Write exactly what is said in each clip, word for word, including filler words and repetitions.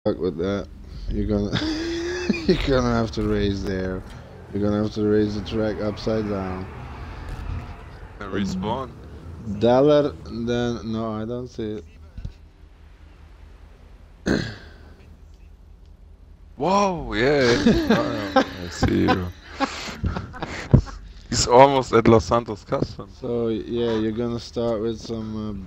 Fuck with that. You're gonna you're gonna have to raise there. You're gonna have to raise the track upside down. Respawn. Dollar, then no, I don't see it. Whoa, yeah. Oh, I see you. He's almost at Los Santos Customs. So yeah, you're gonna start with some.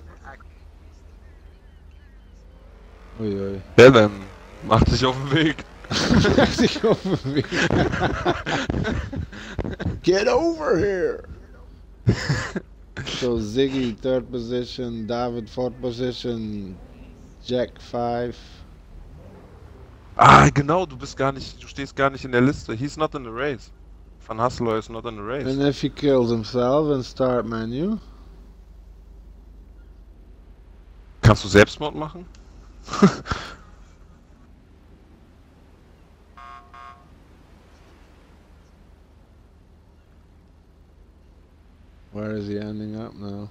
Uh... Ui, ui. Ja, dann mach dich auf den Weg. Sich auf den Weg. Get over here. So Ziggy third position, David fourth position, Jack five. Ah, genau, du bist gar nicht, du stehst gar nicht in der Liste. He's not in the race. Van Hasseløy is not in the race. And if he kills himself in start menu. Kannst du Selbstmord machen? Where is he ending up now?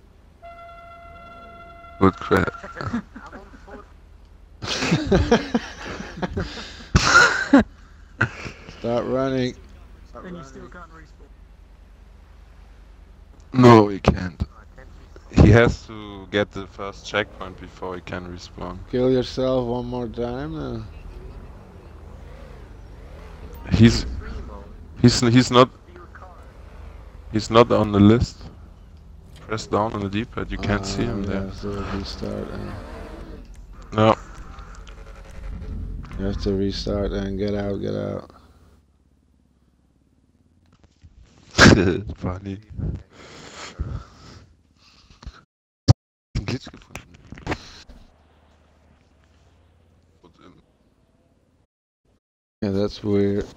Good crap. Start running. Then you still can't respawn. No, he can't. He has to get the first checkpoint before he can respawn. Kill yourself one more time then. He's he's he's not he's not on the list. Press down on the D-pad, you can't uh, see him yeah, there. So restart and No. you have to restart and get out, get out. Funny. Glitch gefunden. Yeah, that's weird.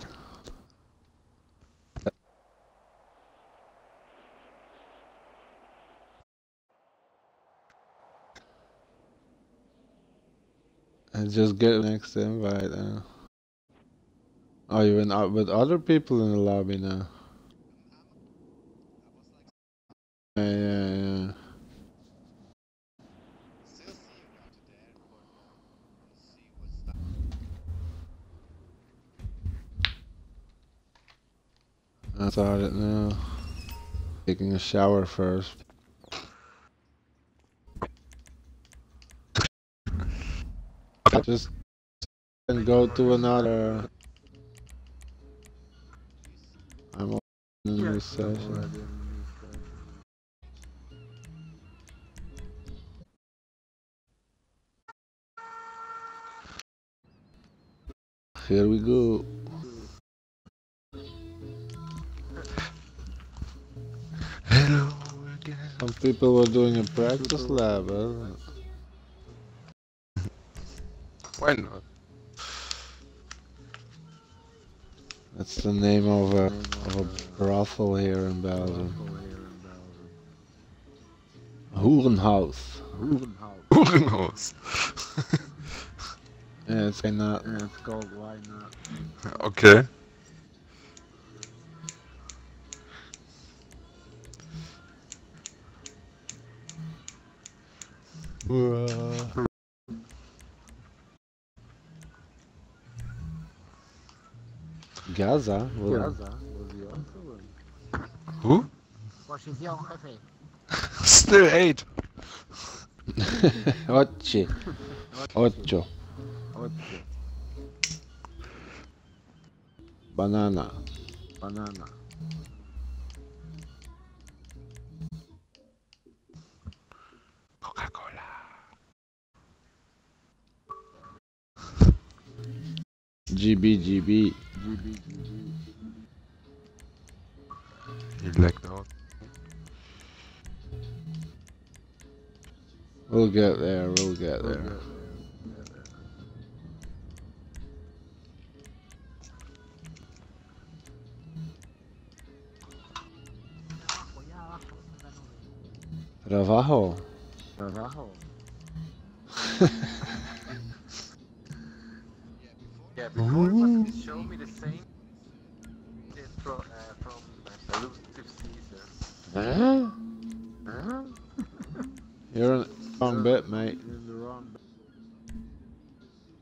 And just get next invite now. Oh, you're in uh, with other people in the lobby now. Yeah, yeah, yeah. I thought it now. Taking a shower first. Just and go to another. I'm on a new session. Here we go. Hello again. Some people were doing a practice lab, huh? Why not? That's the name of a, of a brothel here in Belgium. Hoerenhaus. Hurenhaus. Yeah, it's why not. Yeah, it's called Why Not. Okay. Gaza? Well, Gaza? Was he also in? Who? Washington, jefe. Still eight. Ocho. Ocho. Banana. Banana. Coca-Cola. G B G B. He lagged out. We'll get there, we'll get there. Trabajo. Trabajo. Yeah, before must be show me the same from, uh, from uh, Salute to Caesar. Huh? Huh? You're in the wrong bit, mate. In the wrong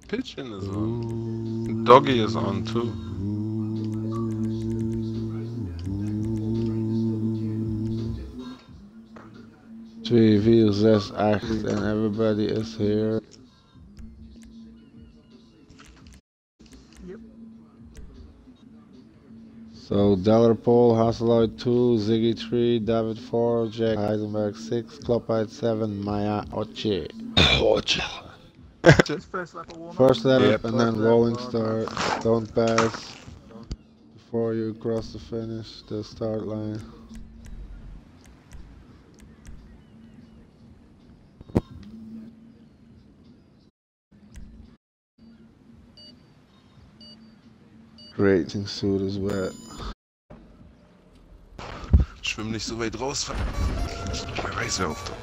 Pigeon is on. Doggy is on too. Twee, vier, zes, acht and everybody is here. Yep. So Dellerpole, Hasselhout two, Ziggy three, David four, Jack Heisenberg six, Kloppite seven, Maya Oche. Oche. This first lap of warm up. First lap Yep. and then rolling start. Don't pass before you cross the finish, the start line. Racing suit is wet. Schwimm nicht so weit raus. Wer weiß, wer auf.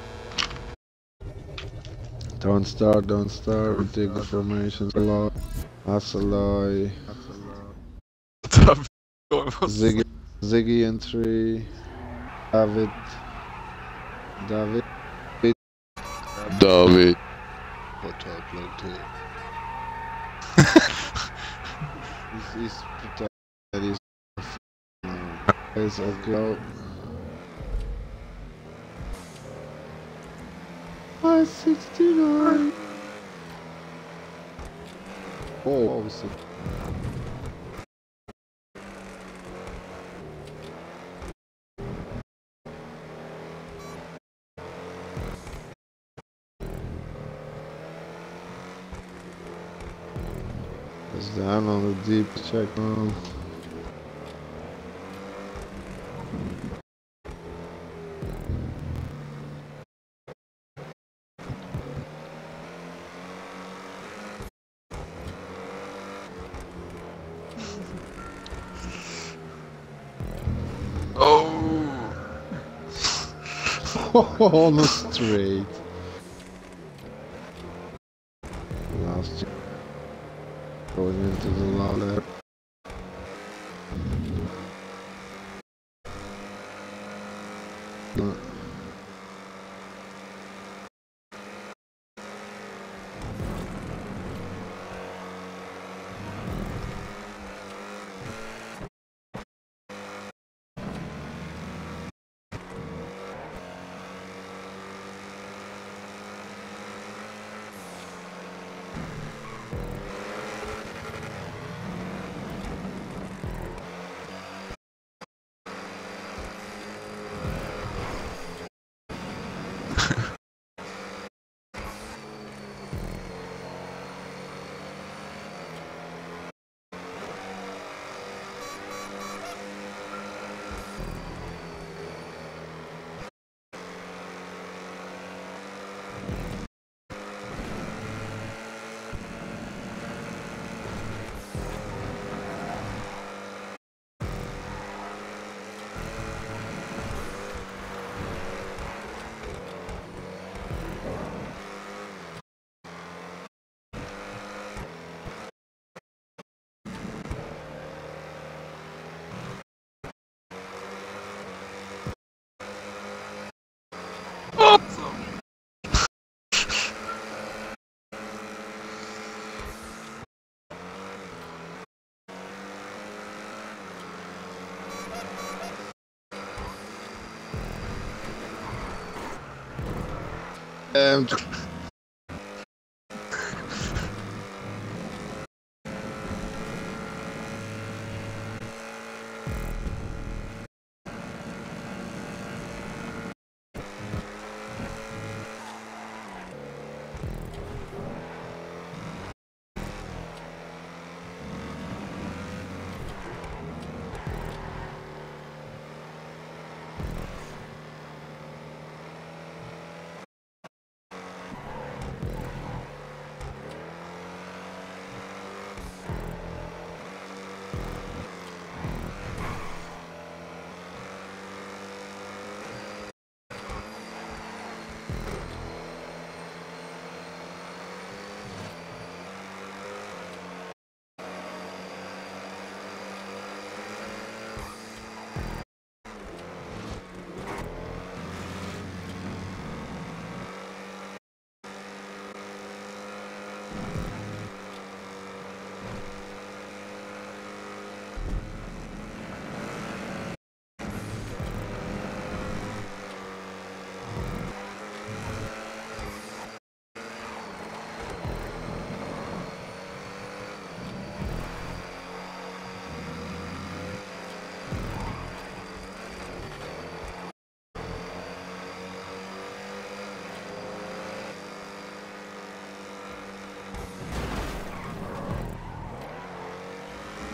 Don't start, don't start. We take the formations a lot. Hasselhout. Ziggy, Ziggy in three. David. David. David. What up, like He's, he's pretending that he's It's okay. five sixty-nine. Oh, obviously. It's down on the deep check now. Oh! Almost straight. Last check. Going into the ladder. No. Um,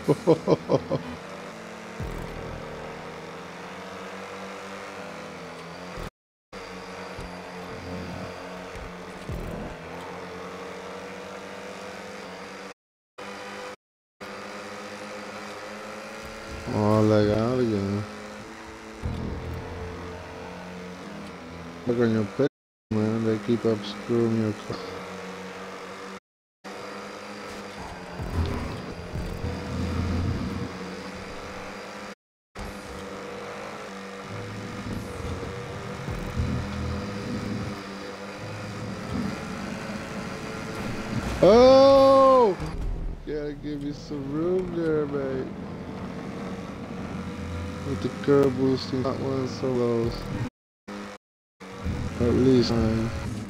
Oh, legal again. Look on your pit, man. They keep up screwing your car. Oh! Gotta give you some room there, mate. With the curb boosting, not one so low. Or at least nine.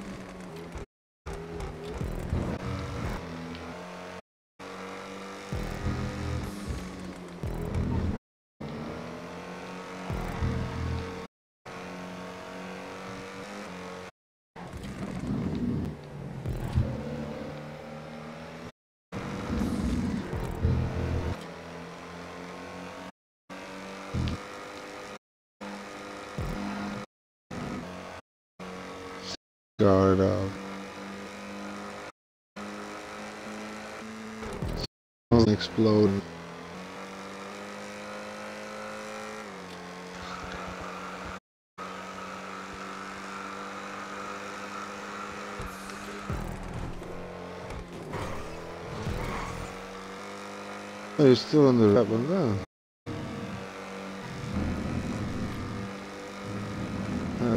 Guard up. Exploding. Oh, you're still on the up and down. Uh,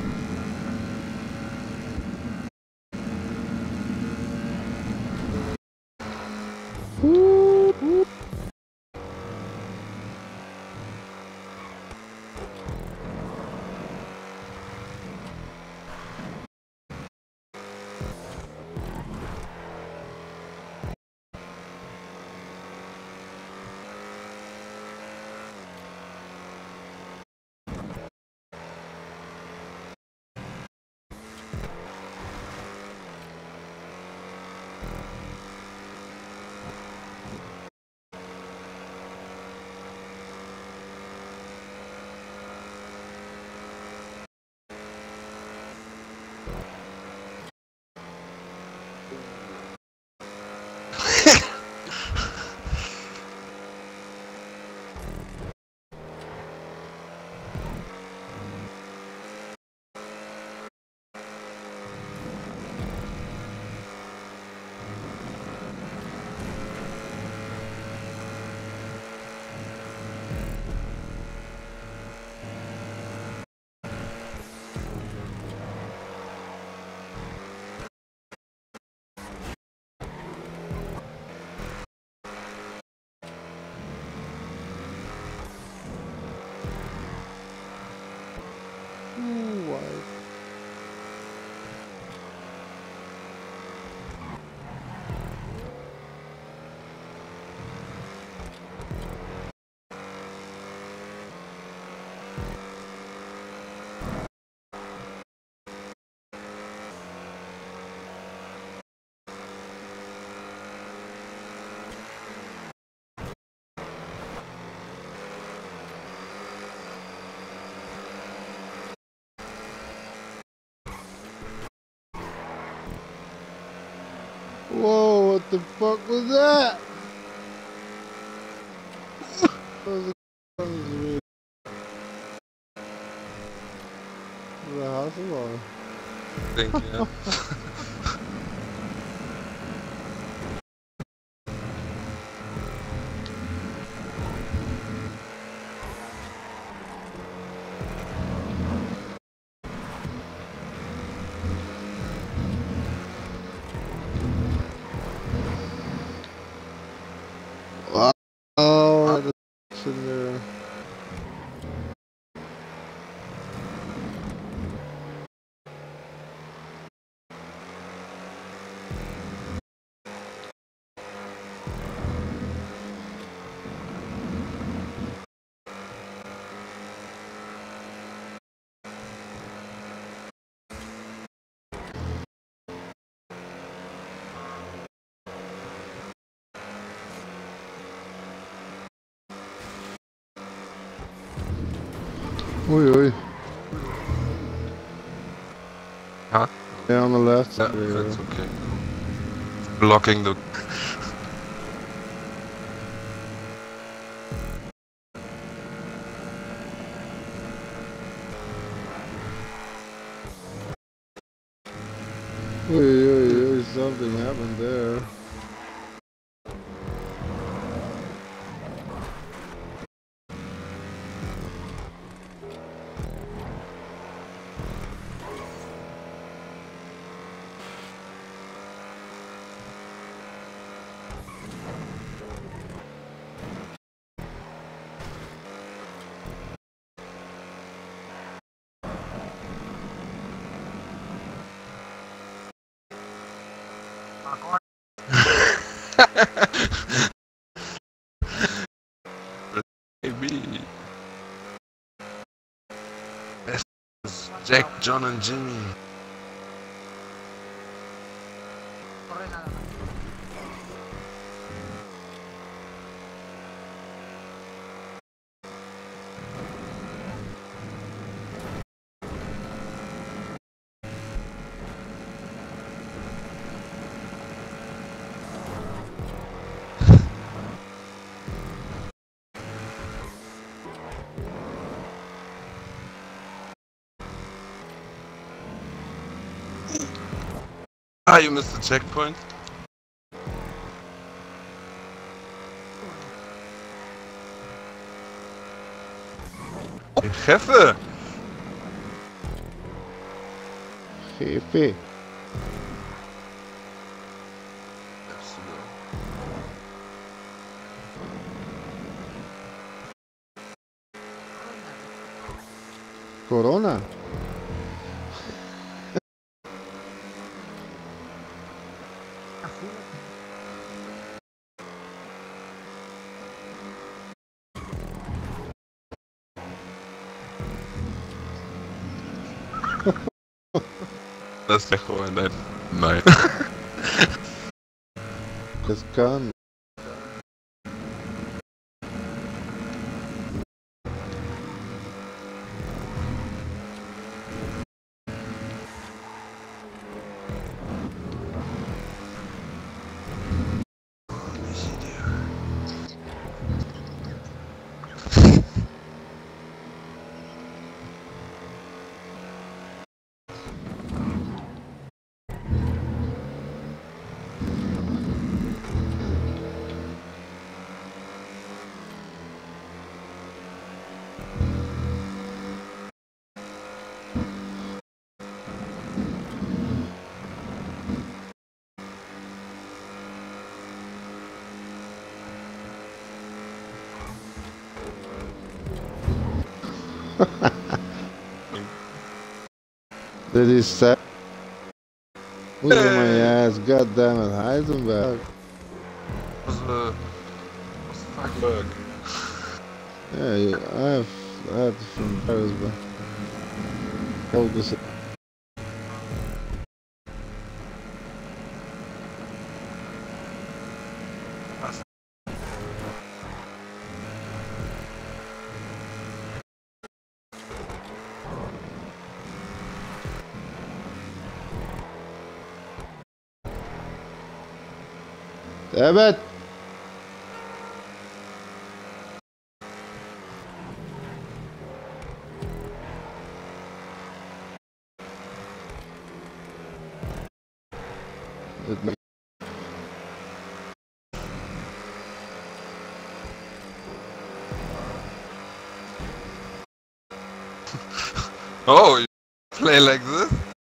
whoop, whoop. Ooh, why? Whoa, what the fuck was that? That was a was a house of law. Thank you. Oh, that's in there. Oi, oi. Huh? Yeah, on the left. Yeah, that's okay. Blocking the... Oi, oi, oi, something happened there. Maybe. Best is Jack, John, and Jimmy. Ah, you missed the checkpoint? Hey, Jefe! Jefe. Corona. Das ist der Freund. Nein. Das kann. Did he say? Who's on my ass? God damn it, Heisenberg. Was the... Was the fuck bug? Yeah, you, I have I have from Paris, but focus. Damn it! It may- Oh, you play like this?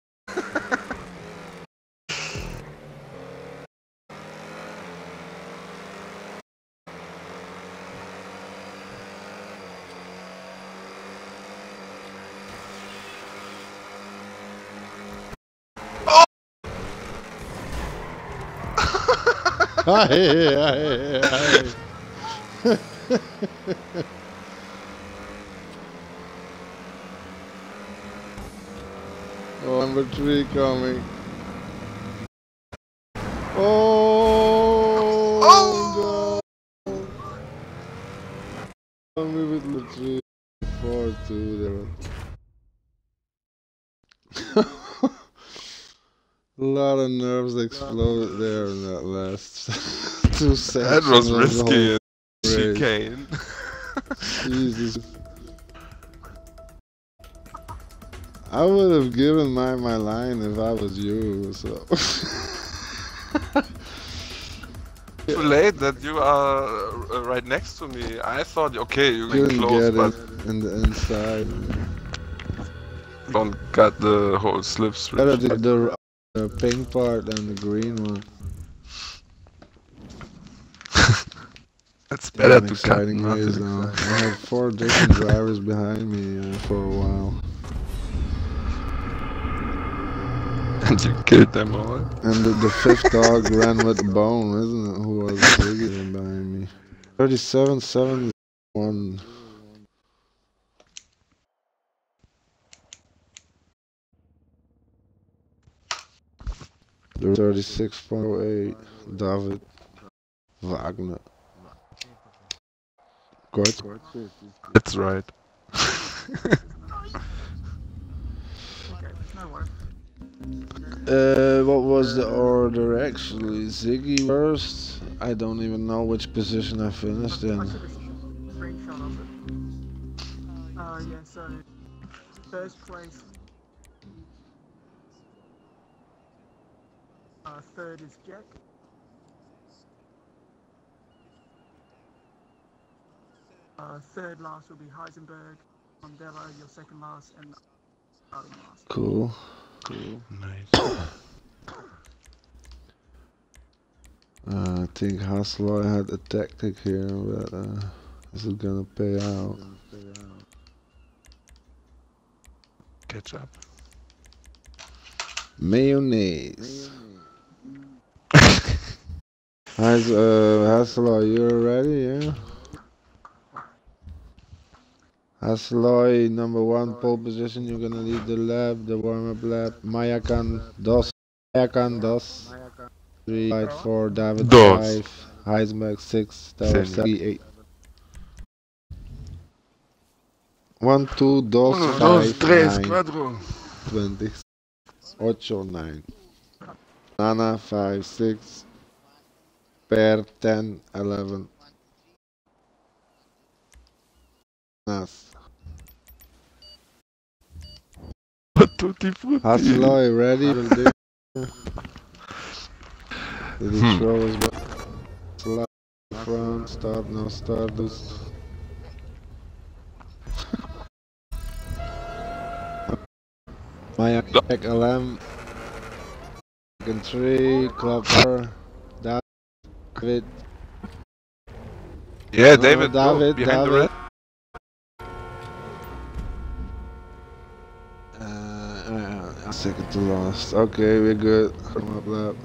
Aye, aye, aye. Oh, number three coming. Oh, Oh! no. Coming with the three, four, two, there. A lot of nerves exploded there in that last two sections. That was of the risky whole as race. chicane. Jesus. I would have given my my line if I was you, so. Too late that you are uh, right next to me. I thought, okay, you're Couldn't close, get but it in the inside. don't got the whole slip switch. Better the, the, the pink part than the green one. It's Yeah, better an to cut exciting not race to now. excite. I had four different drivers behind me uh, for a while. And you killed them all. And the, the fifth dog ran with Bone, isn't it? Who was bigger behind me. thirty-seven seven one. thirty-six point oh eight. David Wagner. Good. That's right. Uh, what was the order actually? Ziggy first? I don't even know which position I finished in. I took a screenshot of it. Uh, yeah, so first place, uh, third is Jack. Uh, third last will be Heisenberg, Mandela, your second last, and starting last. Cool. Cool. Nice. Uh, I think Hasloy had a tactic here, but uh, is it gonna pay out? Catch up. Mayonnaise. Has uh, Hasloy, you ready? Yeah. Hasloy, number one pole position. You're gonna lead the lap, the warm-up lap. Mayakan dos, Mayakan dos. Three, fight four, David Dos. five, Heisenberg six, Tower Same. eight. One, two, dos, Uno, five, dos, tres, nine, cuatro. twenty, ocho, nine. Nana five, six, Per ten, eleven. Nas. Tutti frutti. Hasloy, ready? Did he Hmm. throw his back? Slide front, start, no start, boost. Maya back L M. Second three, Klopper, David. Yeah, No, David, go David, behind David. the red. Uh, uh, second to last. Okay, we're good. Come up lap.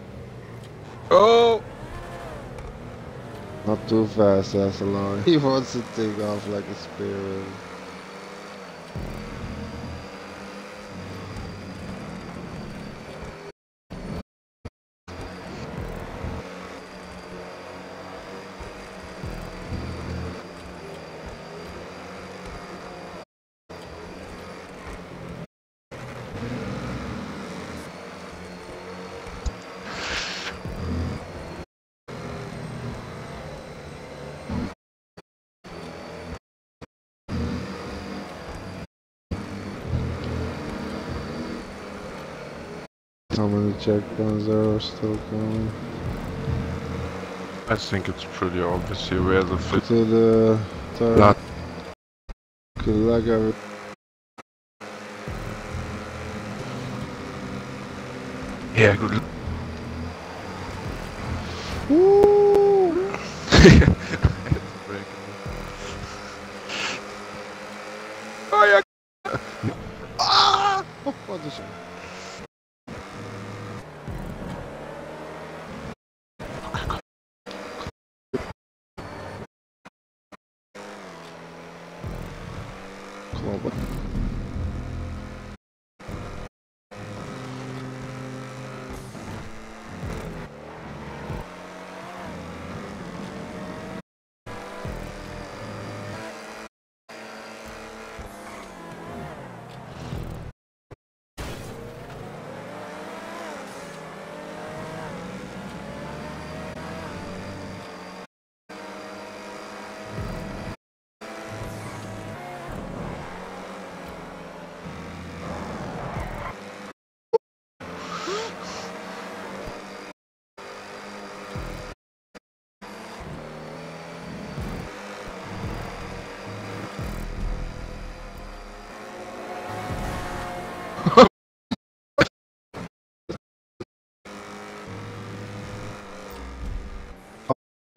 Oh! Not too fast, that's a lie. He wants to take off like a spear. How many checkpoints are still coming? I think it's pretty obvious here where the fit. To the third. Lot. Good luck, everyone. Yeah, good luck. Woo! Oh yeah. Ah! What the shit? Come on.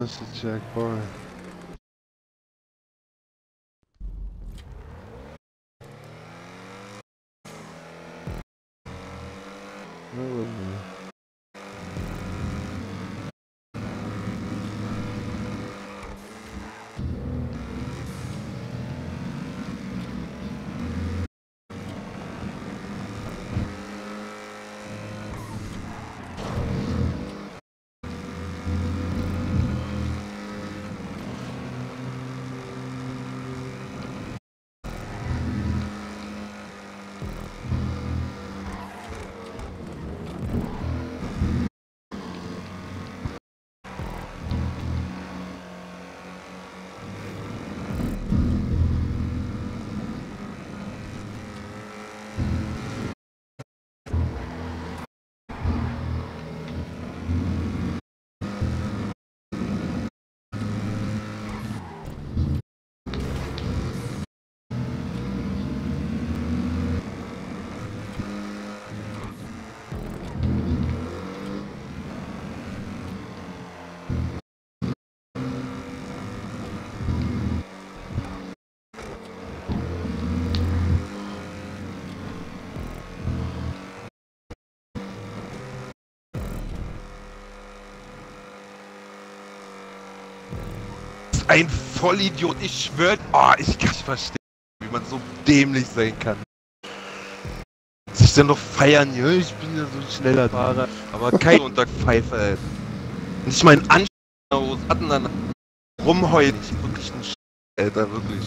That's the checkpoint. Where was I? Ein Vollidiot, ich schwör. Oh, ich kann nicht verstehen, wie man so dämlich sein kann. Sich dann noch feiern, ja, ich bin ja so ein schneller Fahrer. Aber kein Unterpfeife, ey. Nicht mal ein Anschluss hatten dann rumheulen. Ich bin wirklich ein Sch... Alter, wirklich.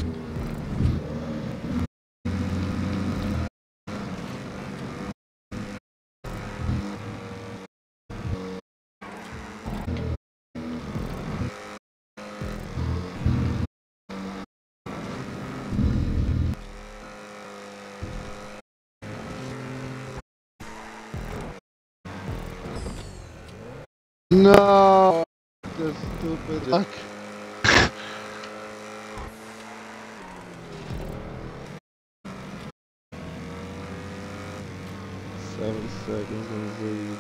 No! The stupid fuck. Seven seconds on the lead.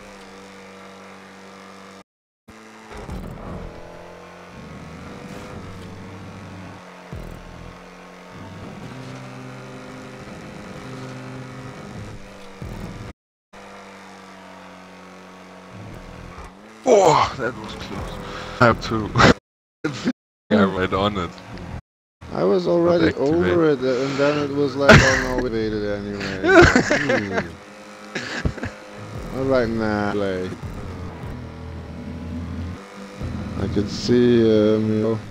Oh, that was close. I have to. Yeah, right on it. I was already Not activate. over it, and then it was like, oh no, we made it anyway. Hmm. Alright, nah, play. I could see, um, you know.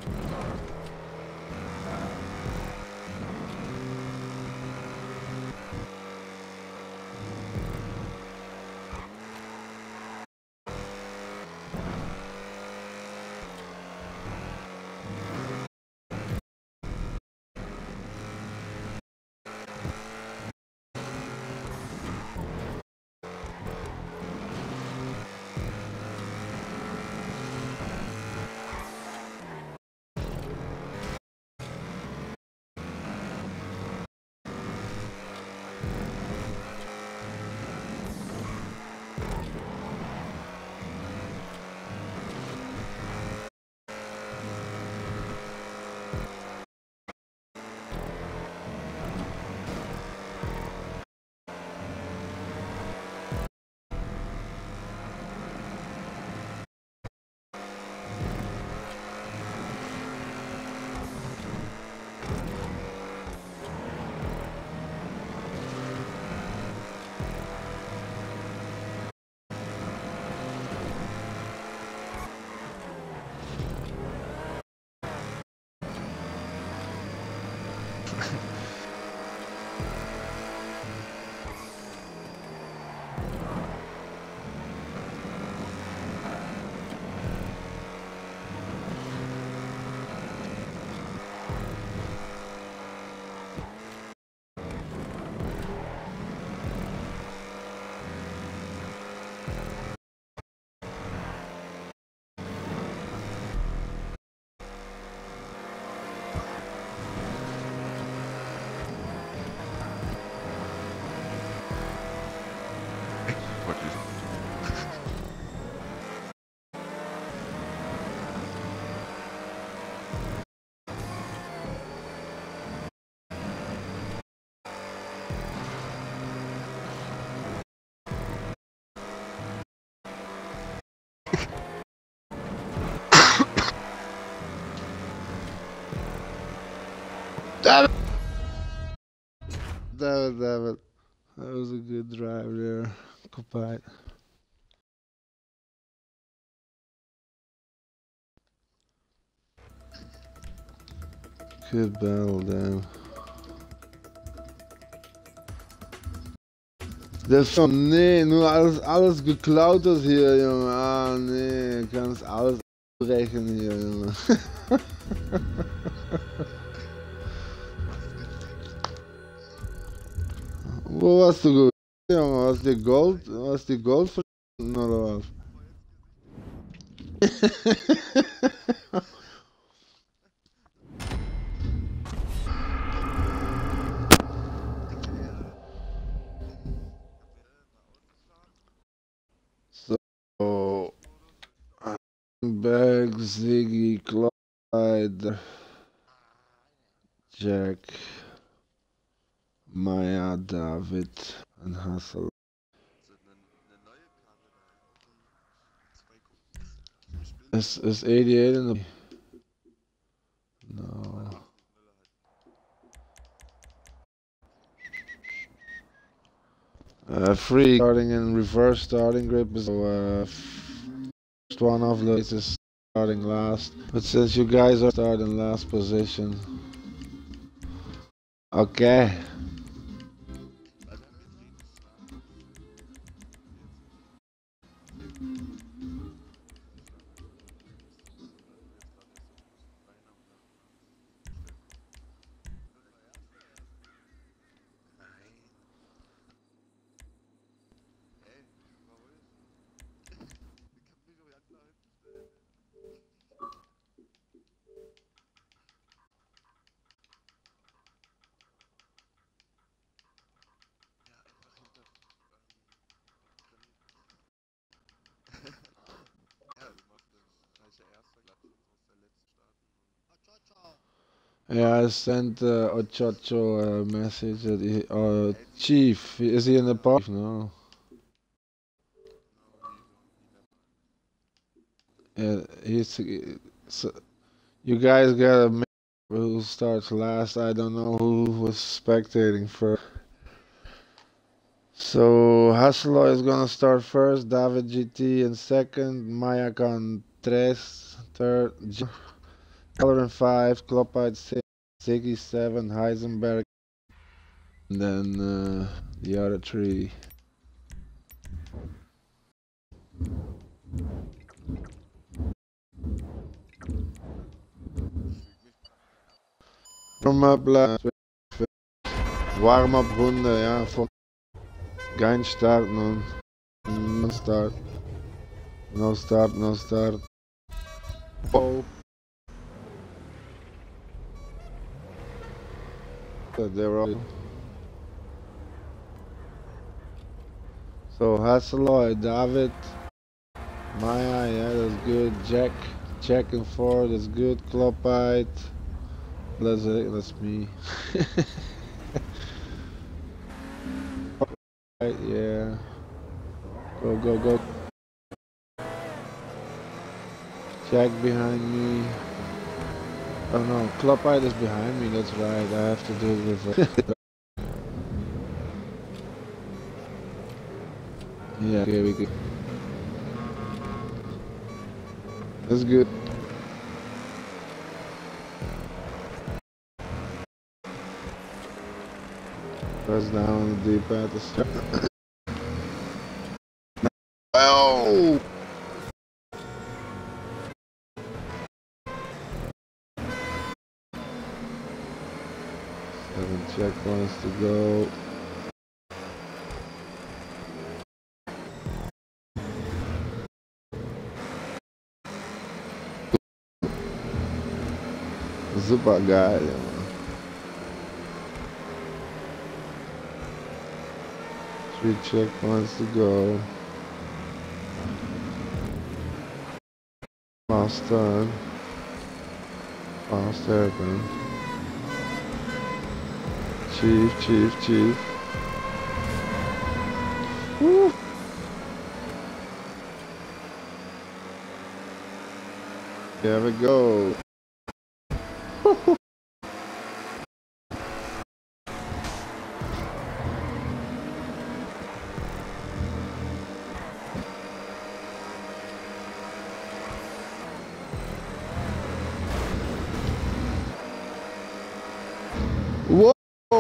What is Damn it! Damn it, damn it. That was a good drive there. Occupied. Good battle, damn. Das ist schon, nee, nur alles, alles geklautes hier, Junge. Ah, nee, kannst alles brechen hier, Junge. Wo warst du gut? Junge, hast du Gold, hast du Gold verstanden oder was? So, Berg, Ziggy, Clyde, Jack, Maya, David und Hassel. Is is eighty-eight in the no. Uh, free starting in reverse starting grip is uh, first one of the is starting last. But since you guys are starting last position, okay. Yeah, I sent uh, Ochocho a message that he, uh, Chief, is he in the park? No. Yeah, he's, so you guys got a who starts last. I don't know who was spectating first. So Hasselhoff is gonna start first, David G T in second, Mayakan tres third, Halloran five, Kloppite six, Ziggy seven, Heisenberg, and then uh, the other three. Warm-up, warm-up Runde, ja, von kein Start, man. No start. No start, no start. Oh. They're all. So Hasselhoy, David, Maya, yeah, that's good. Jack, Jack and four, that's good. Kloppite, that's it, that's me. Right, yeah. Go, go, go. Jack behind me. Oh no, Kloppite is behind me, that's right. I have to do it with. Yeah, okay, we good. That's good. Press down on the D-pad to start. Oh! Seven checkpoints to go. Super geil, ja. Three checkpoints to go. Fast turn. Fast hairpin. Chief, chief, chief. Woo! There we go. Whoa!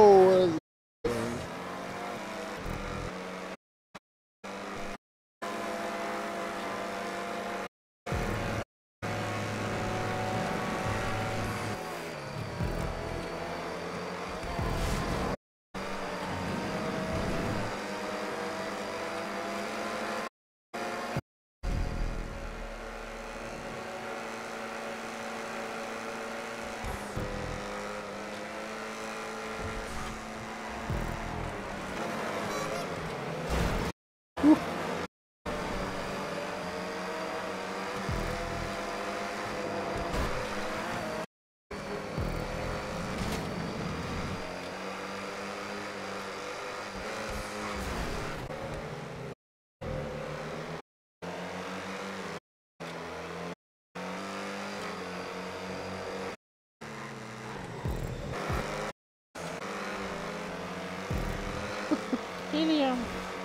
Helium.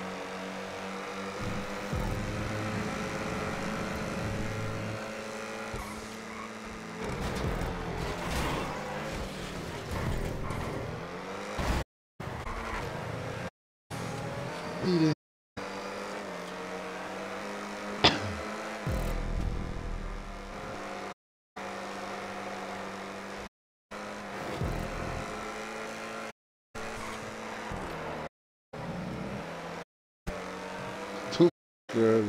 Eat it. Too good.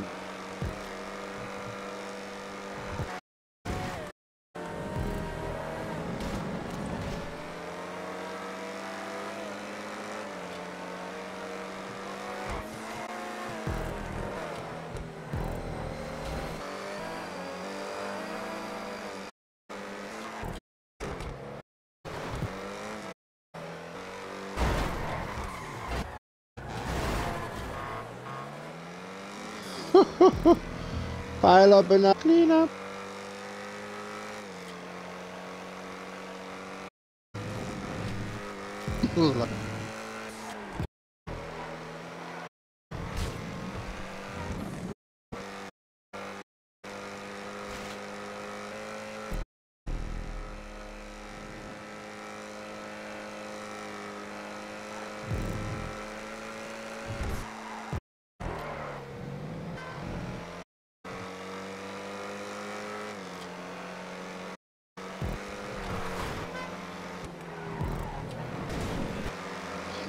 Pile up and up. Clean up.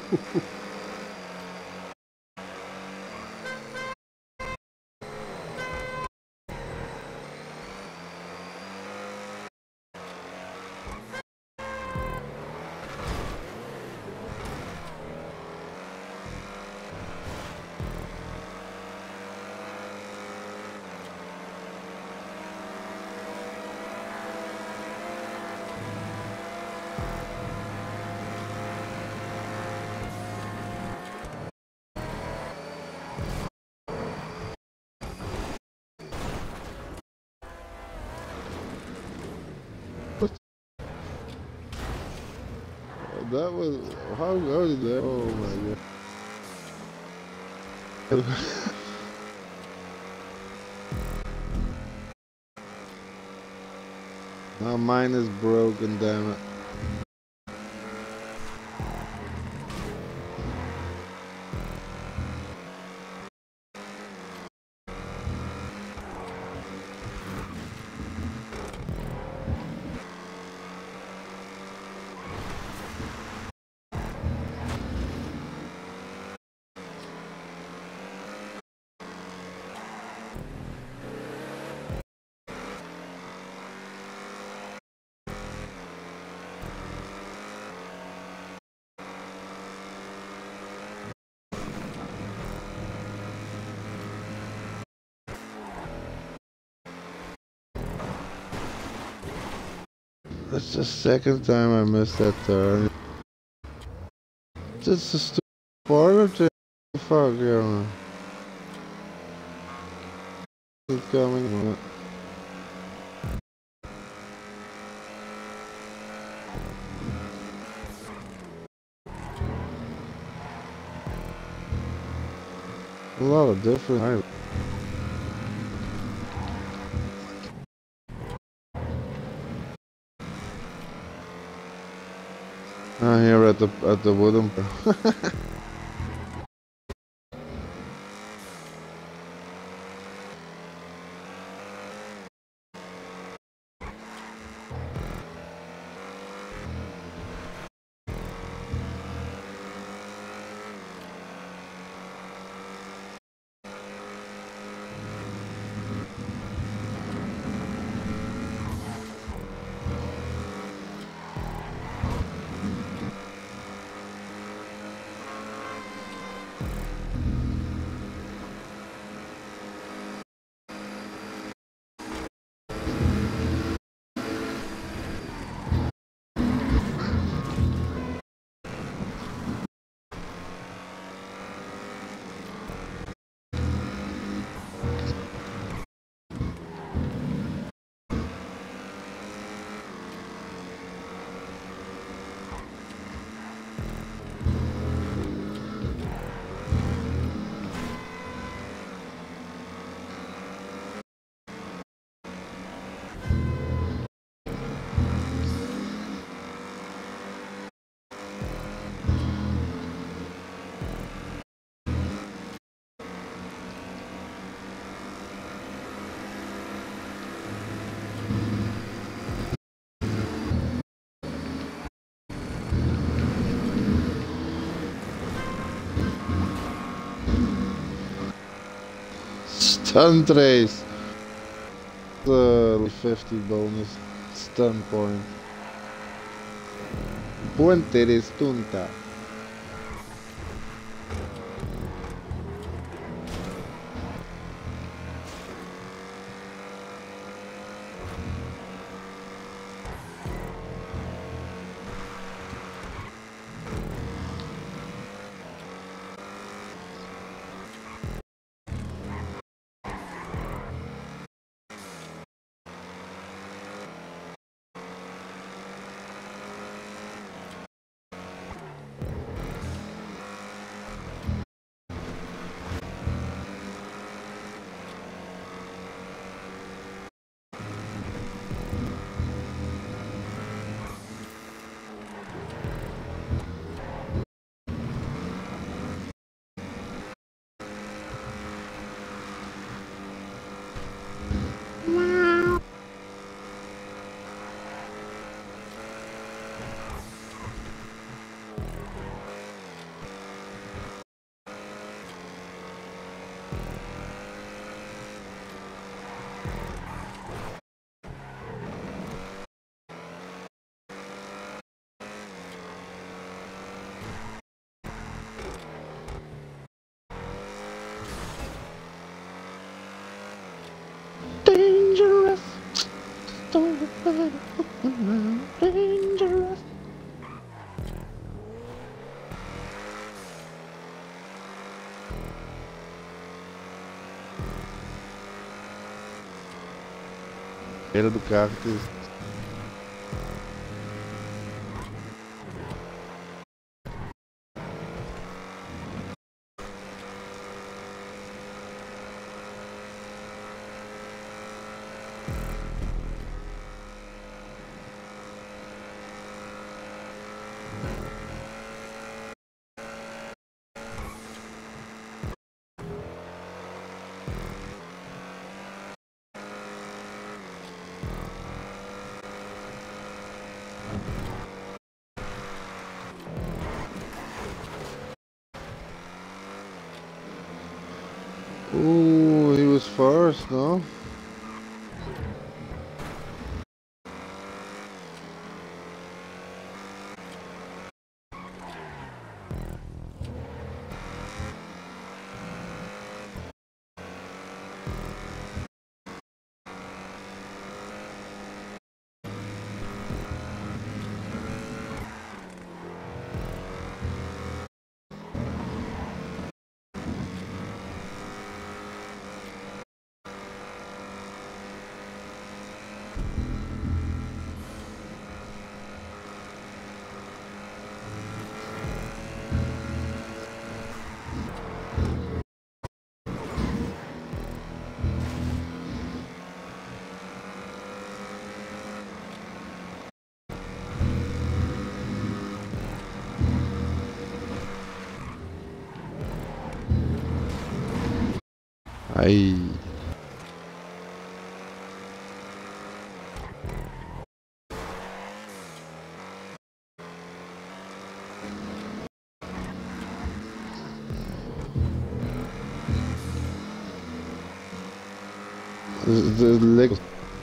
That was how, how did that? Oh my god! Now mine is broken, damn it. That's the second time I missed that turn. Just a stupid spoiler to fuck, yeah. It's coming. A lot of different. Ah, here at the at the wooden. Stun trace. The fifty bonus stun point. Puente de stunta. Dangerous. Gelbe Karte ist. Ooh, he was first, no? Aye. The, the leg.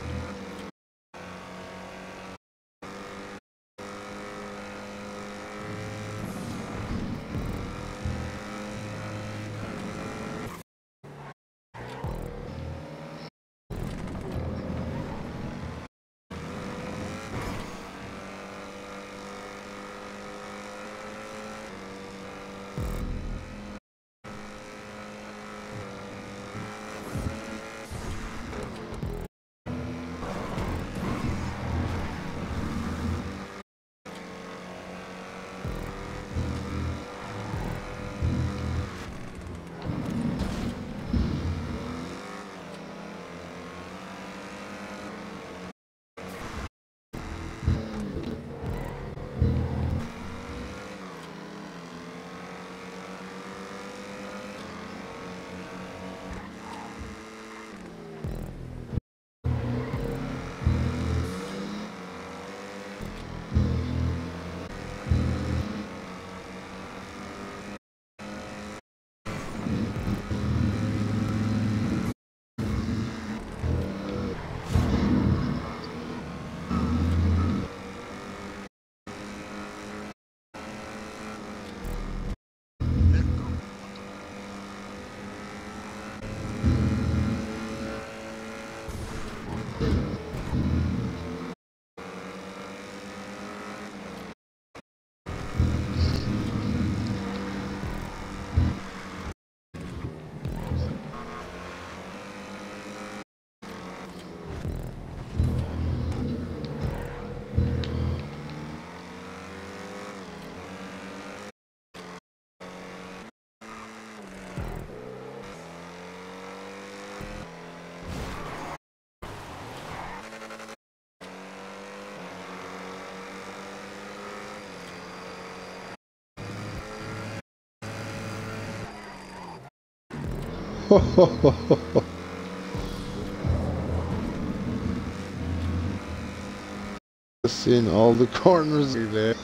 Seen all the corners there.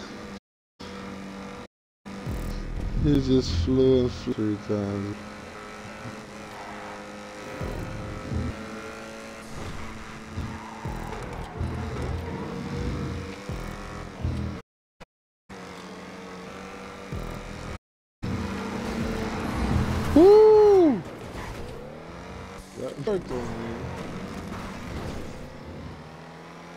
He just flew and flew three times. Woo! That worked on me.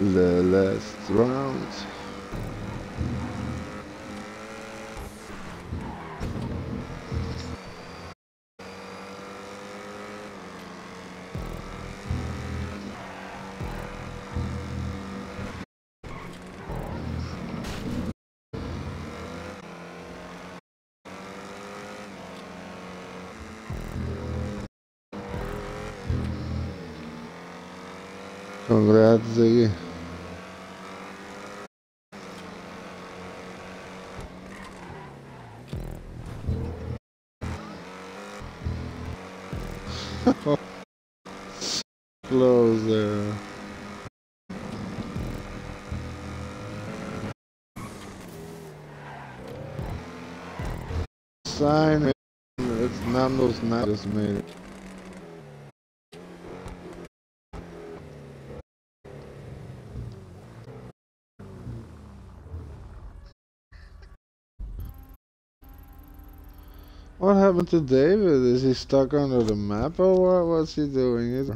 the last round. Congrats, Ziggy. Close there. Sign it. It's Nando's not just made it. What happened to David? Is he stuck under the map or what? What's he doing? Is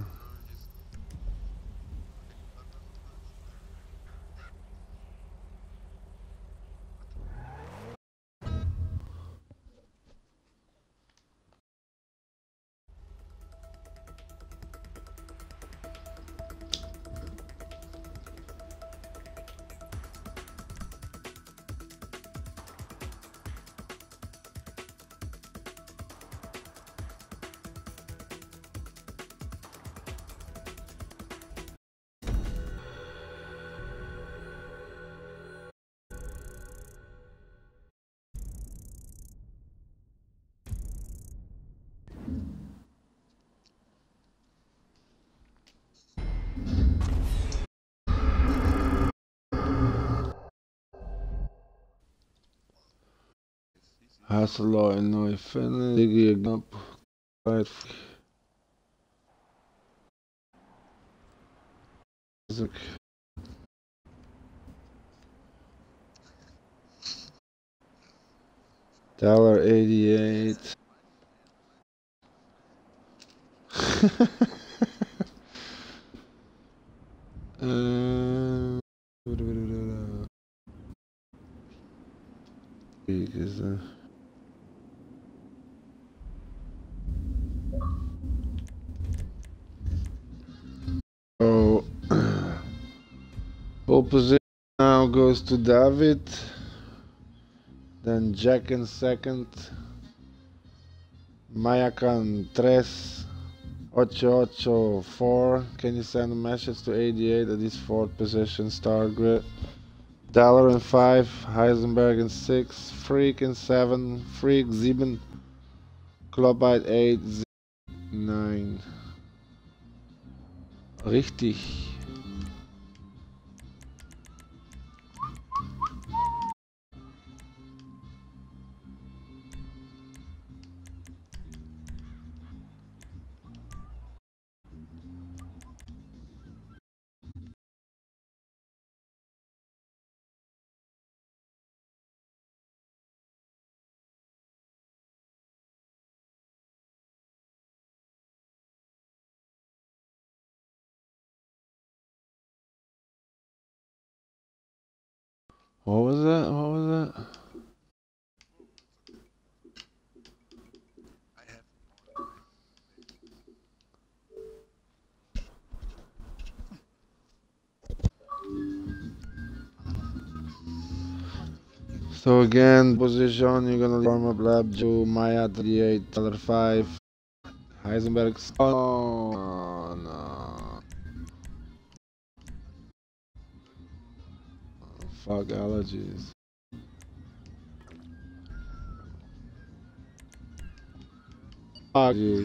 Hasselor in Neu Finland, Ziggy up, right. Tower eighty-eight. uh, is uh, oh, pole position now goes to David. Then Jack in second. Mayakan tres ocho ocho four. Can you send a message to eighty-eight at his fourth position start grid? Dollar in five, Heisenberg in six, Freak in seven, Freak sieben, Kloppite eight, nine. Richtig. What was that? What was that? So again, position, you're gonna warm up lab Joe, Maya thirty-eight, dollar five, Heisenberg. Oh no. Fuck allergies. Fuck you.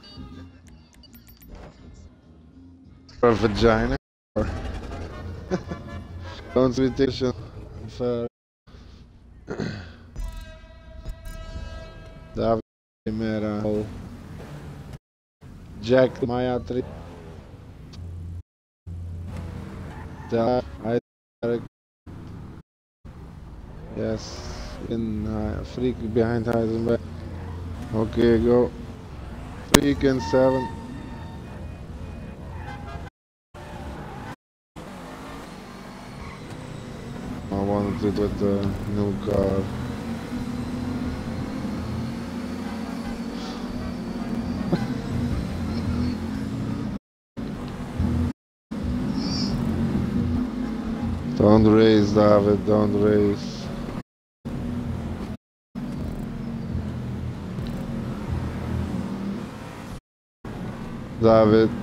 For vagina. Consultation. For David Mera. Jack Maya three. Heisenberg. Yes. In uh, Freak behind Heisenberg. Okay, go. Freak in seven. wanted to do with the new car. Don't race, David, don't race. David.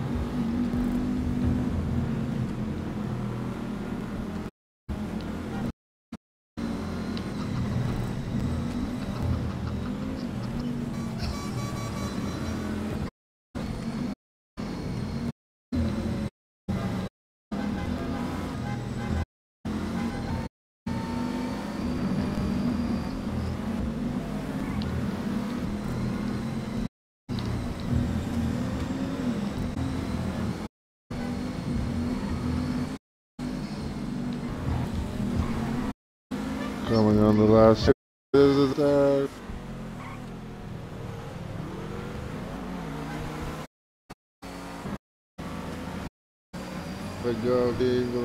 Coming on the last is there. Good job, Eagle.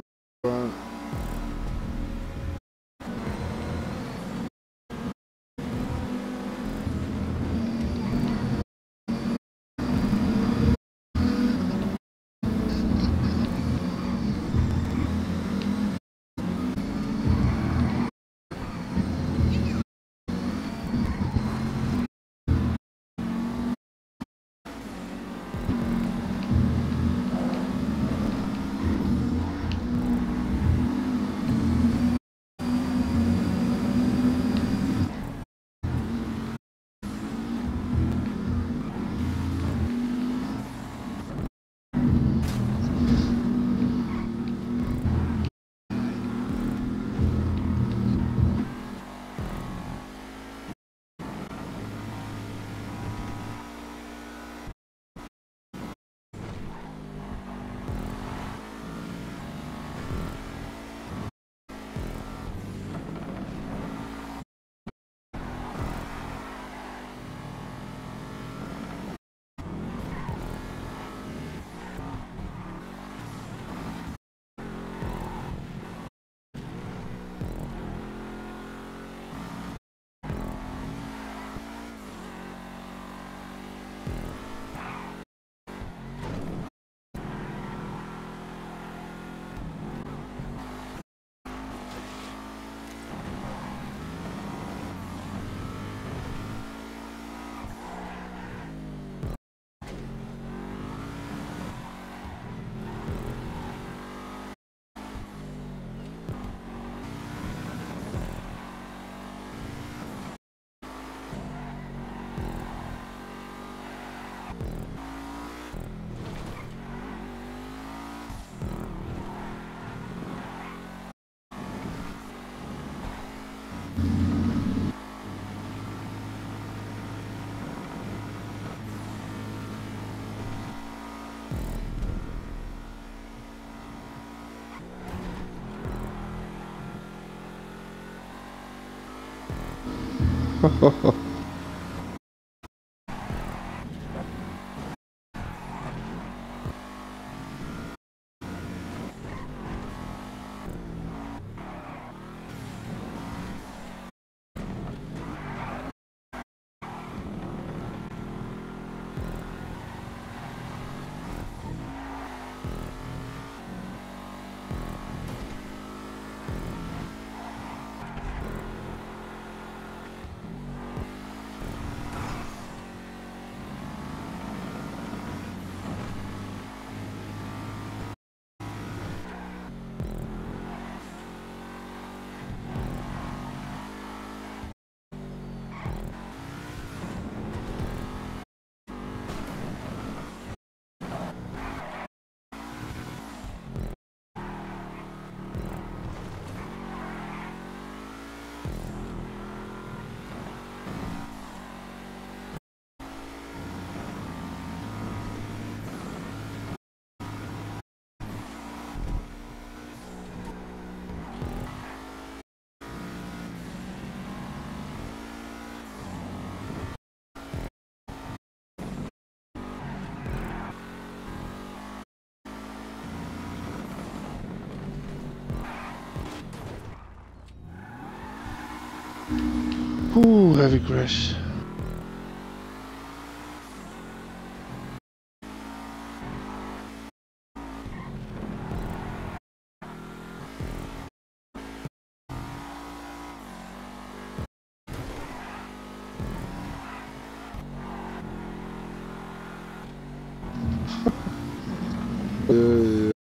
Ooh, heavy crash. Yeah, yeah.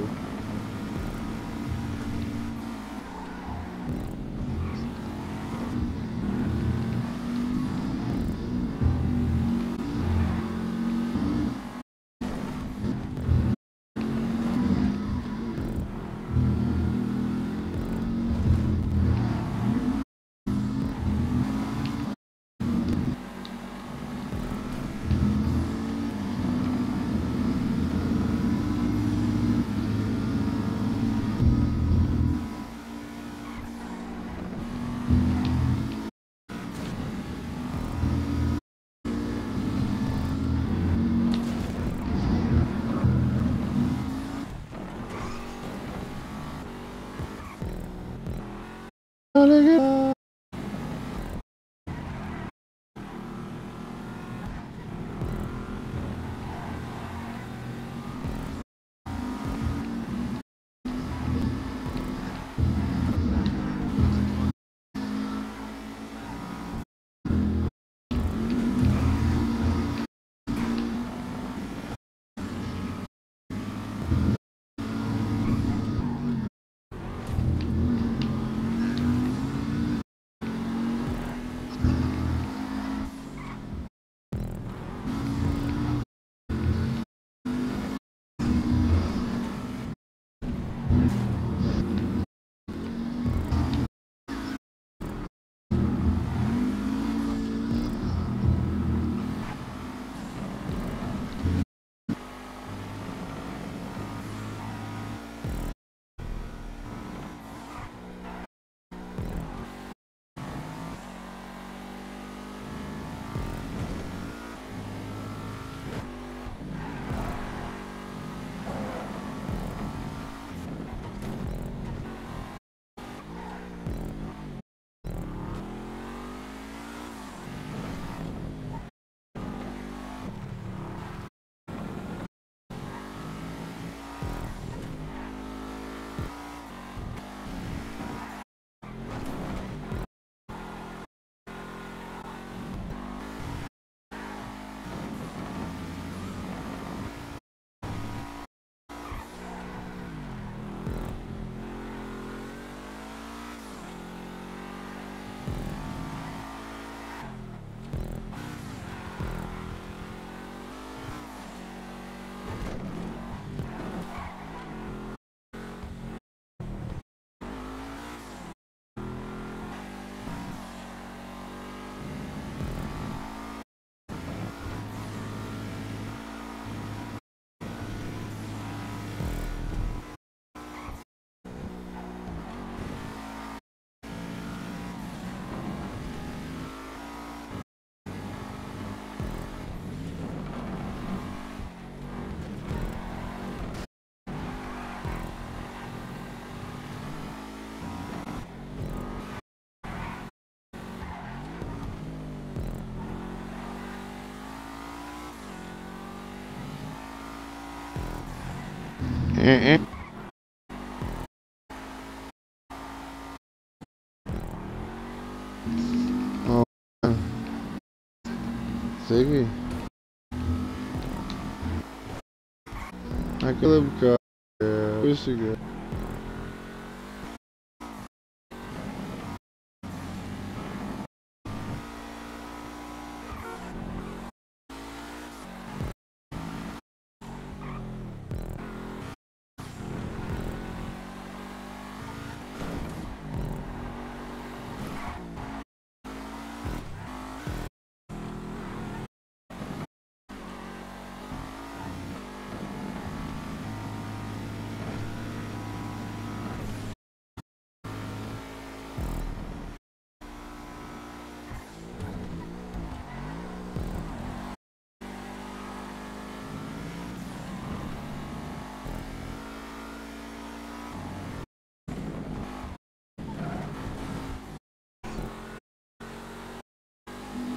Eh, eh. Oh, man. Ziggy. Aquele bocado. É, puxa, cara.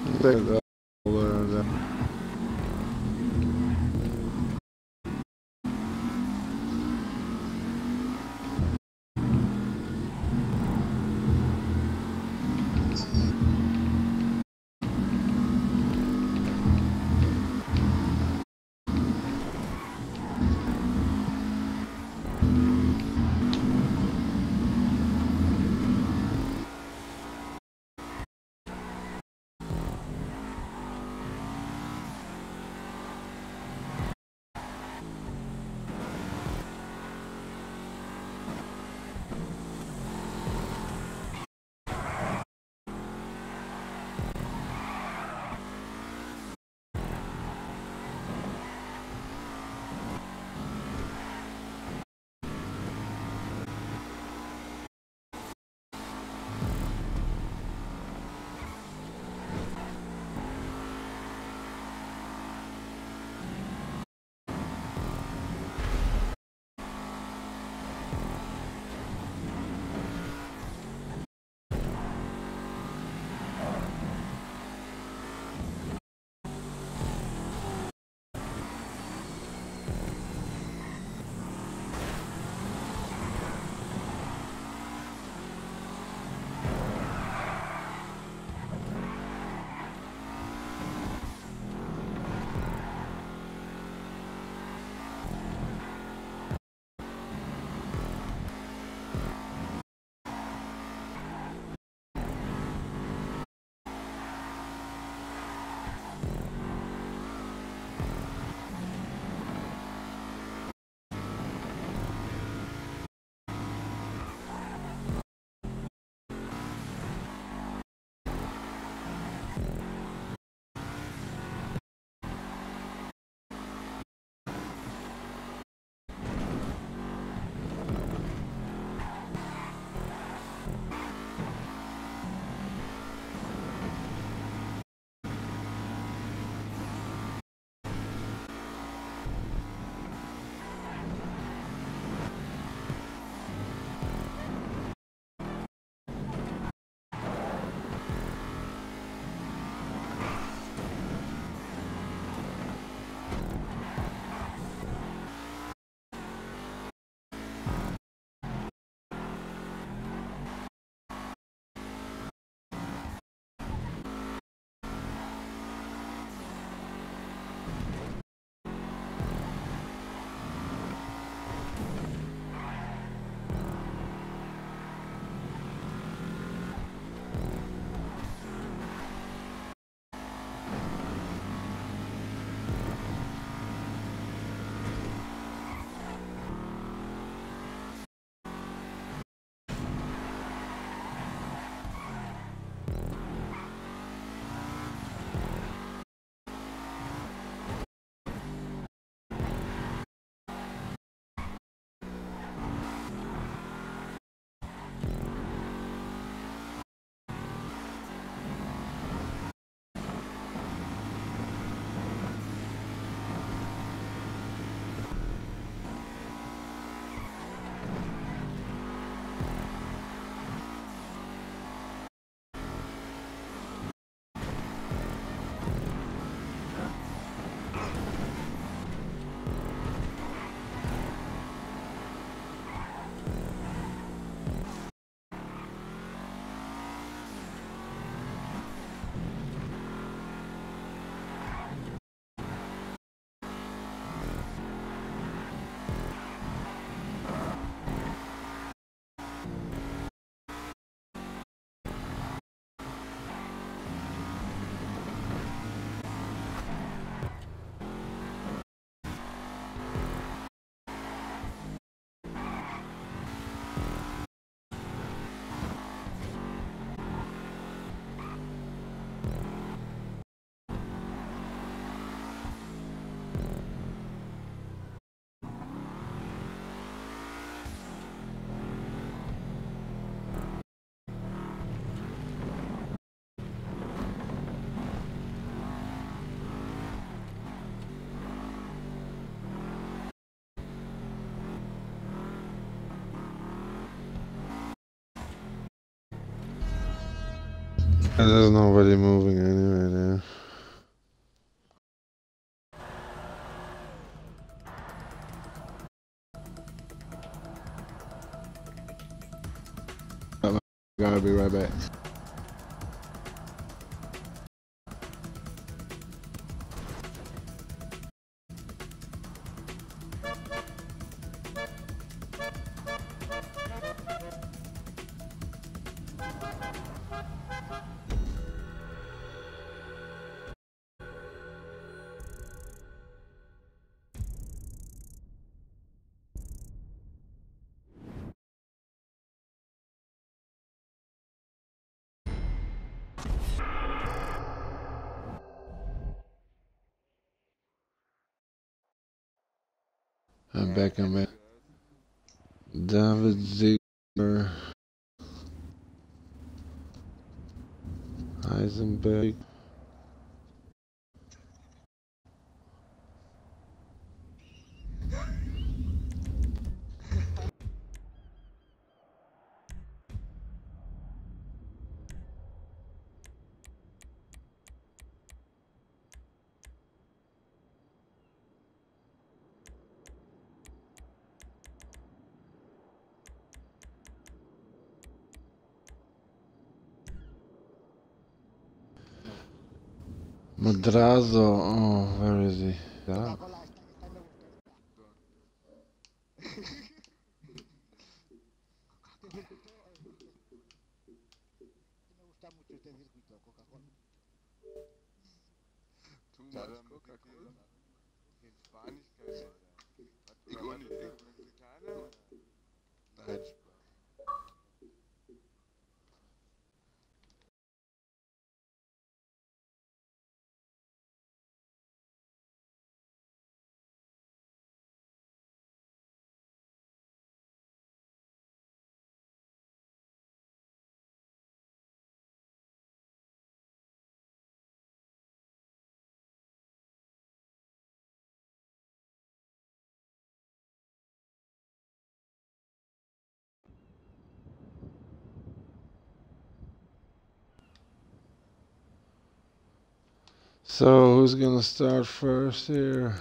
Take that over there. There's nobody moving anyway there. Gotta be right back. I'm back, I'm back. David Ziegler. Heisenberg. Madrazo. Oh, where is he? Yeah. So, who's gonna start first here?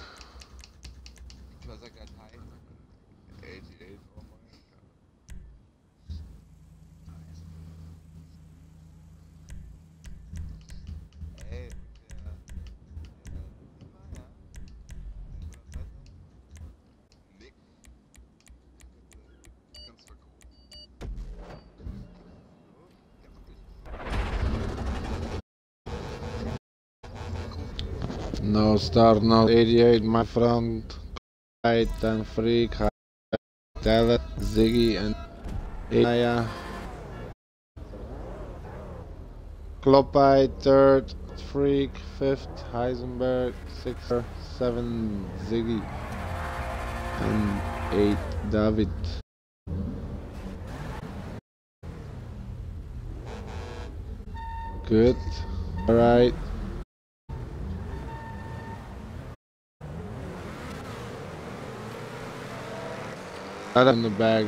No start, no eighty-eight, my front. Right and Freak, Dallas, Ziggy, and Aya. Kloppite, third, Freak, fifth, Heisenberg, sixth, seven, Ziggy, and eight, David. Good. Alright. Out in the bag.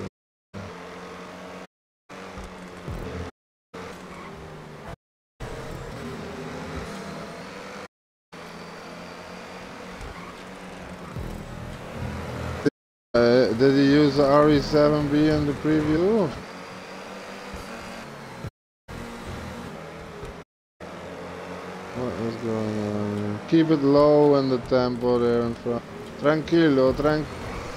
Uh, did he use the R E seven B in the preview? What is going on? Keep it low and the tempo there in front. Tranquilo, tranquilo.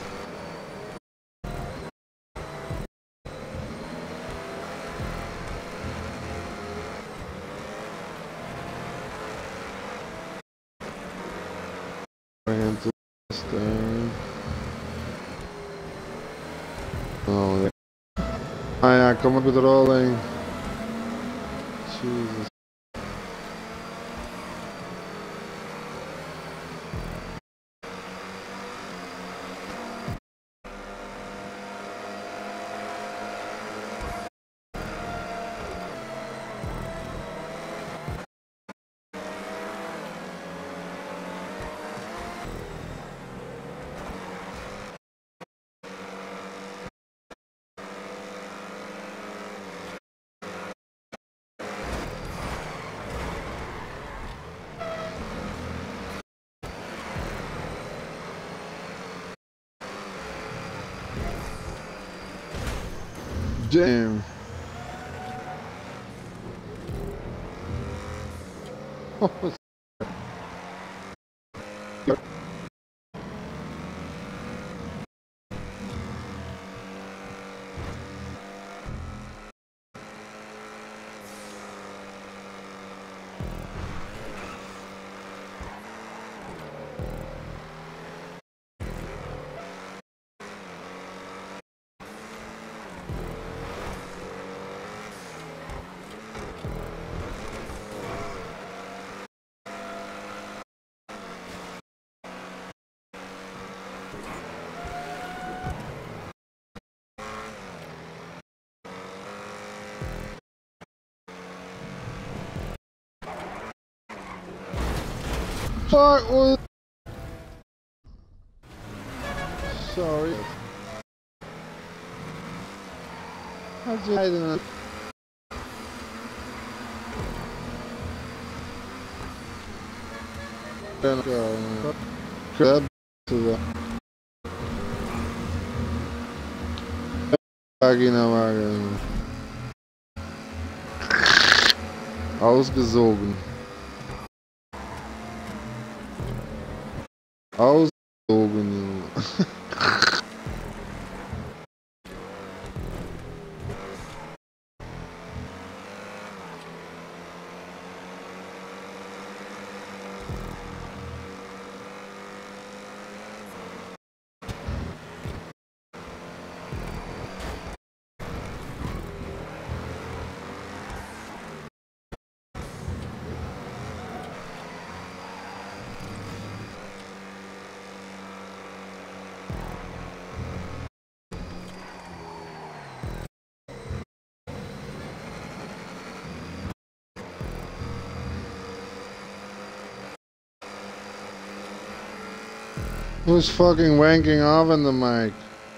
Into this thing. Oh, yeah. Ah, yeah, come up with the rolling. Jesus. Damn. Fuck was sorry. I just I didn't go. Grab to the Vagina Wagen. Ausgesogen. Ausgesogen, Junge. Who's fucking wanking off in the mic?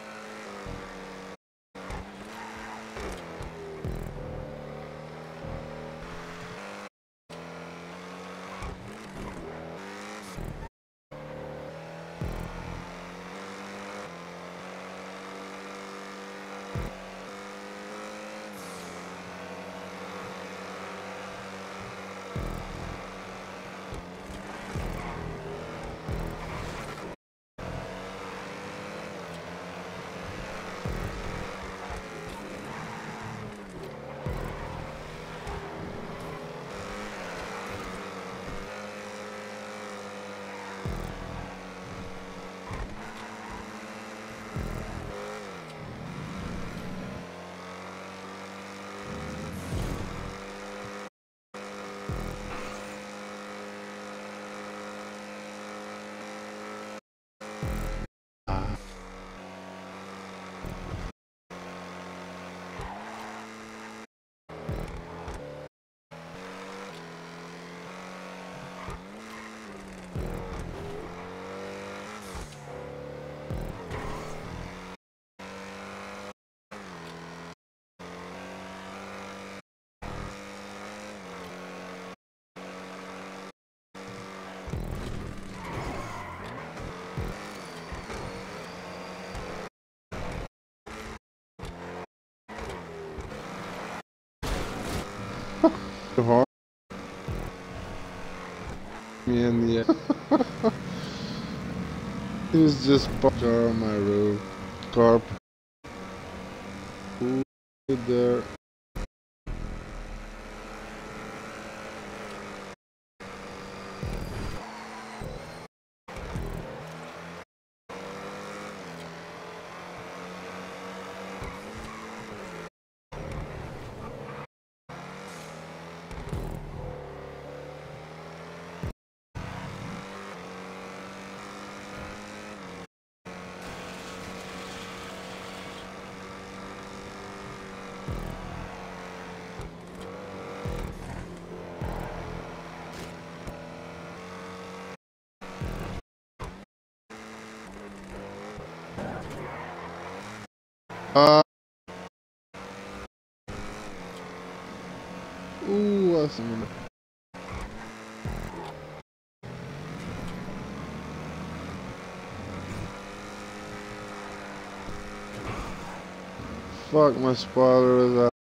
Hard. Me in the he was just parked on my road. Carp. Who there? Uh. Ooh, awesome. Fuck, my spoiler is out.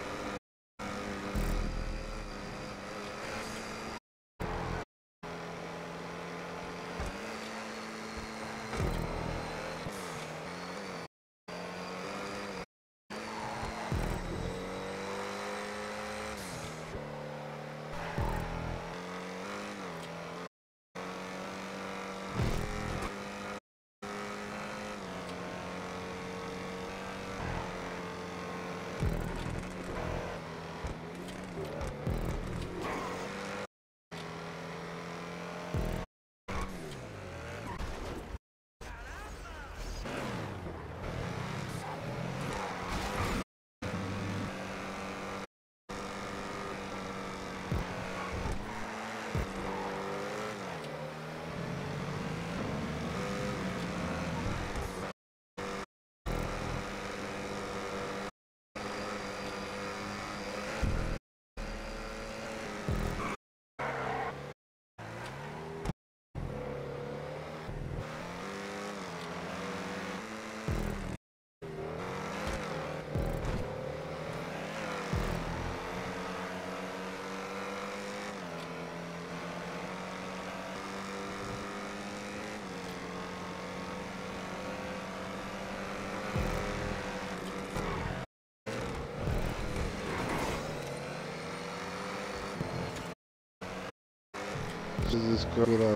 Jesus Christ.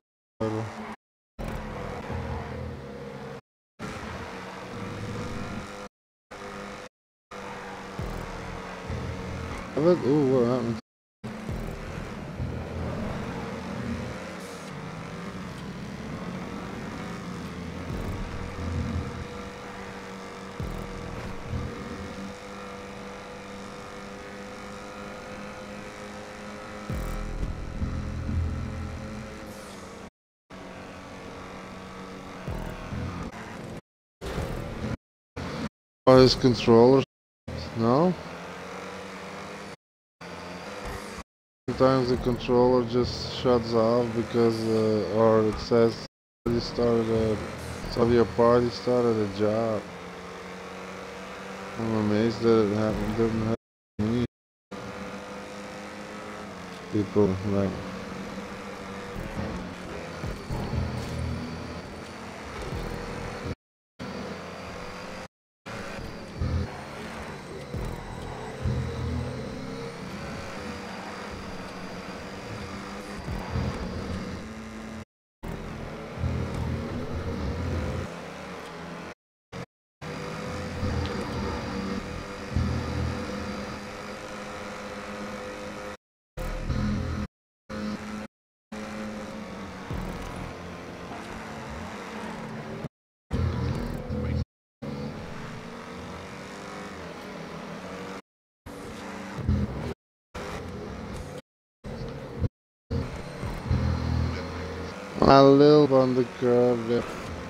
Ooh, what happened? Oh, his controller? No? Sometimes the controller just shuts off because, uh, or it says you started a, so your party started a job. I'm amazed that it happened, didn't happen to me. People like, a little on the curve there.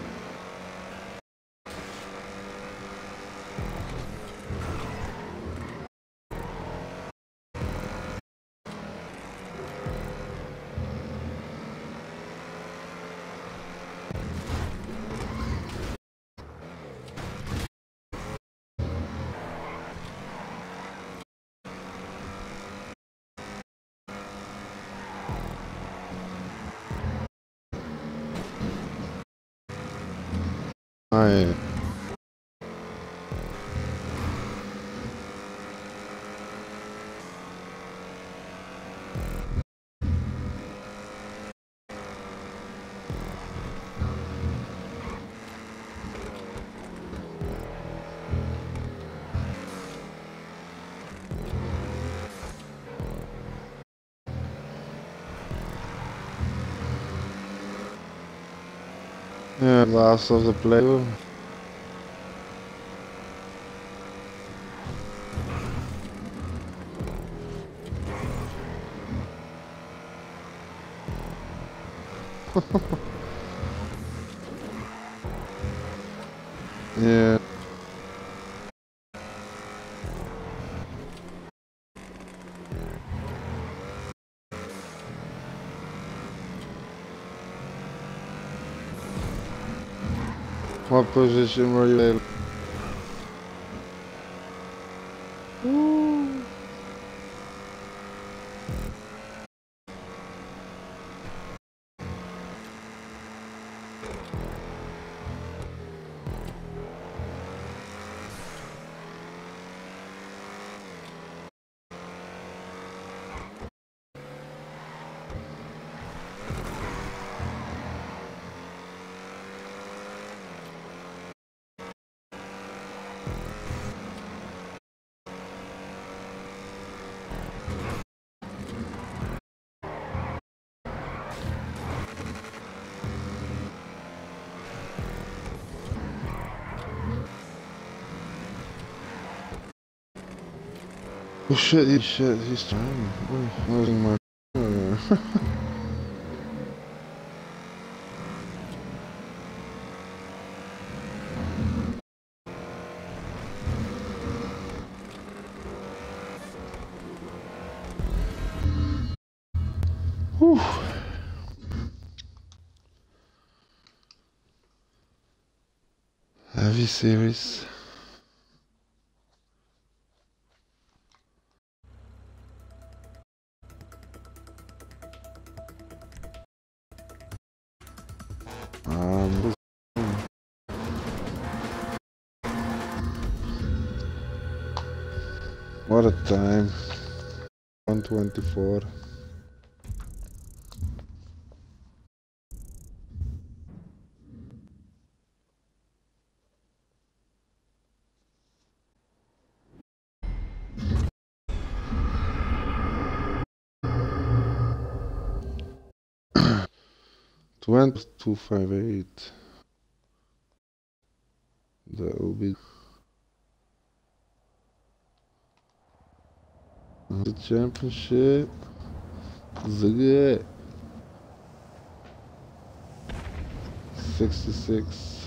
I yeah, last of the play. Yeah. What position were you in? Oh shit, he, shit, he's trying. Oh, losing my there. Whew. Heavy series. Um, what a time. one twenty-four. twenty two fifty-eight. That will be the championship. Good. sixty-six.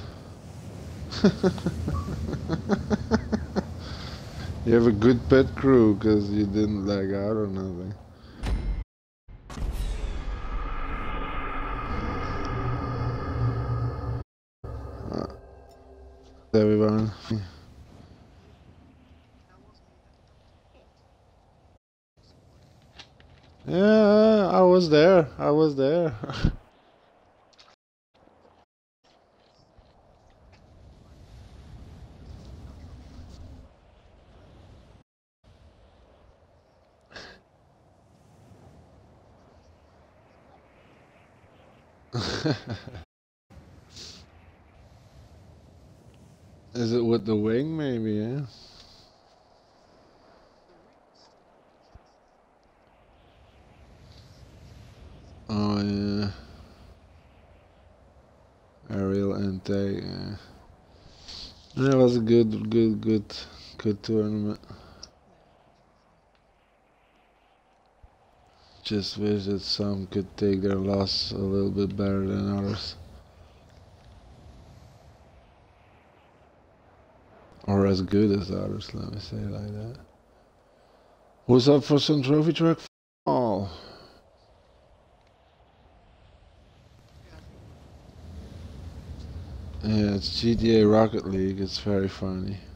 You have a good pet crew because you didn't lag out or nothing. Uh, everyone. Yeah, I was there. I was there. Is it with the wing, maybe, yeah? Oh, yeah. Aerial intake, yeah. That was a good, good, good, good tournament. Just wish that some could take their loss a little bit better than others. Or as good as others, let me say it like that. Who's up for some trophy track? Oh. Yeah, it's G T A Rocket League, it's very funny.